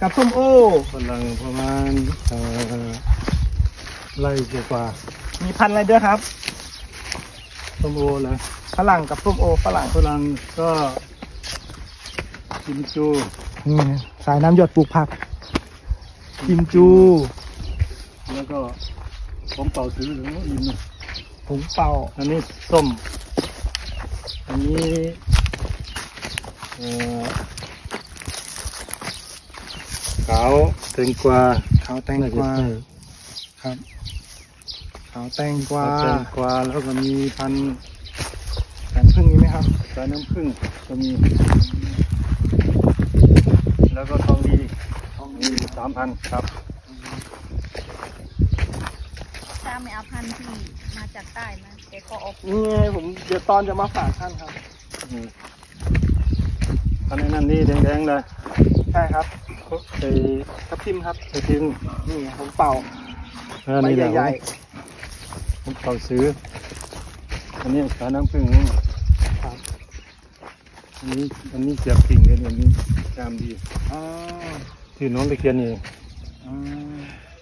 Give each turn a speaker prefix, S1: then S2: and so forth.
S1: กับส้มโอ
S2: ฝรั่งประมาณไร่กว่า
S1: มีพันธุ์อะไรด้วยครับ
S2: ส้มโอเลย
S1: ฝรั่งกับส้มโอฝรั่ง
S2: ก็กิมจู
S1: นี่สายน้ำหยดปลูกผักกิมจู
S2: แล้วก็ผมเป่าซื้อหรืออิน
S1: ผงเป่า
S2: อันนี้ส้มอันนี้ขาวแตงกวา
S1: ครับขาวแตงกวา
S2: แล้วก็มีพัน
S1: สายน้ำผึ้งมีไหมครับ
S2: สายน้ำผึ้งก็มีแล้วก็ทองดี3,000ครับ
S3: ถ้าไม่เอาพันธุ์ที่มาจากใต้มาแกก็ออก
S1: นี่ไงผมเดี๋ยวตอนจะมาฝากท่านครับ
S2: อันนี้นั่นนี่แดงๆเลย
S1: ใช่ครับ
S2: ไอ้
S1: ทับทิมครับ
S2: ทับทิม
S1: นี่ผมเป่า
S2: ใบ
S1: ใหญ่
S2: ๆผมเป่าซื้ออันนี้สายน้ำผึ้ง
S1: ครับ
S2: อันนี้เสียบกิ่งกันอันนี้งามดีที่น้องตะเคียนนี่